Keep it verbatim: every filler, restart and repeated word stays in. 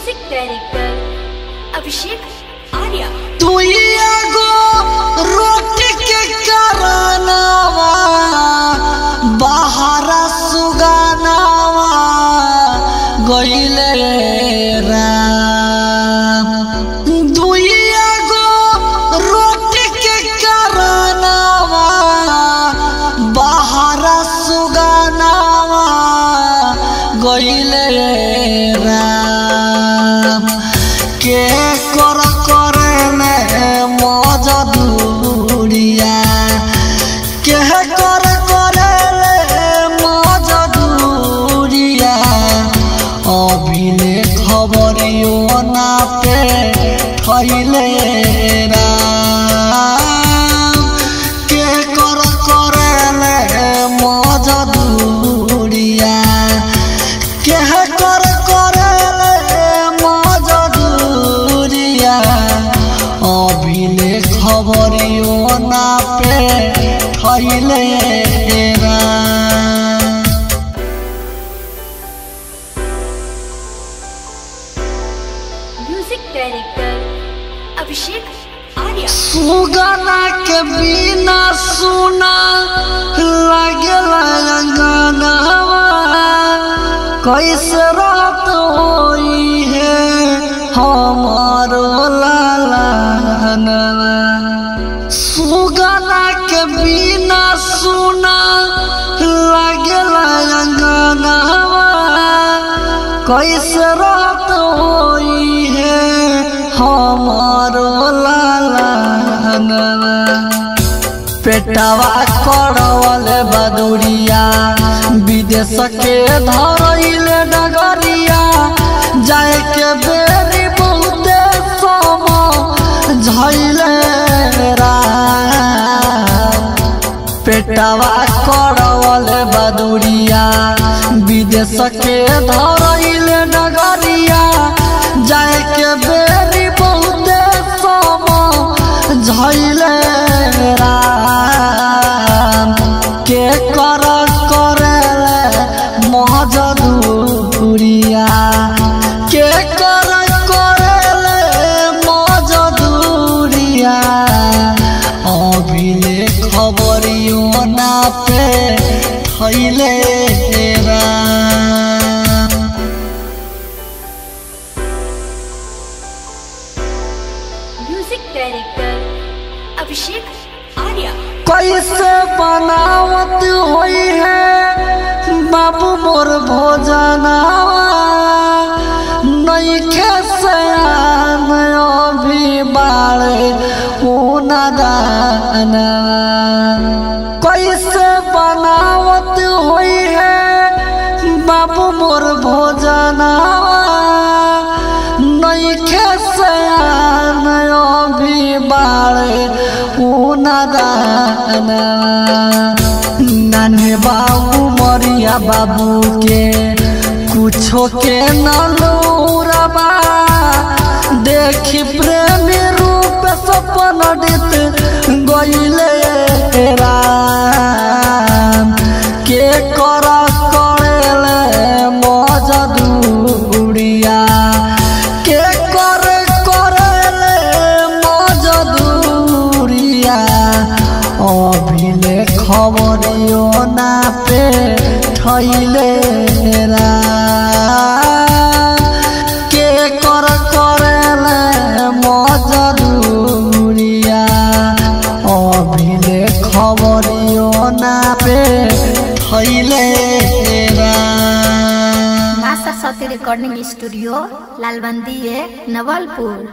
Music director Abhishek Arya. तू गो रोटी के कारनावा बाहर सुगानावा गइले राम। दुइया गो रोटी के कारनावा बाहर सुगानावा गइले राम। के कर करे मजदूरिया के कर करे मजदूरिया अभिले खबरियो ना पे खैले राम। के कर करे मजदूरिया के कर करे मजदूरिया अभिले खबरियो ना पे खैले म्यूजिक डायरेक्टर अभिषेक आर्या। सुगना के बिना सुना लगला अंगनावा कैसे रात होई है हमारो लालनवा। सुगना के बिना सुना लगला अंगनावा कैसे रात होई है हमारो लालनवा। पेटवा करवल बदुरिया विदेश के धरइले डगरिया जाए के बेरी बहुते सम झइले राम। पेटवा करवल बदुरिया विदेश के धरइले डगरिया जाए के बेरी बहुते सम झइले राम। के कर करे मजदूरिया के कर करे मजदूरिया अभिले खबरियो ना पे खैले राम। Music director Abhishek Arya. कैसे बनावत होई है बाबू मोर भोजनावा नइखे सयान अभी बाड़े ऊना दानवा। कैसे बनावत होई है बाबू मोर भोजनावा नइखे सयान अभी बाड़े ऊना दानवा। नाने बाबू मरिया बाबू के कुछो के नलूरबा देखी प्रेमी रूप सपन डित गइले राम। के कर करेले मजदूरिया के कर करेले मजदूरिया अभिले खबरियो ना पे खैले राम। के कर करेले मजदूरिया अभिले खबरियो ना पे खैले राम। मासा सती रिकॉर्डिंग स्टूडियो लालबंदी है नवलपुर।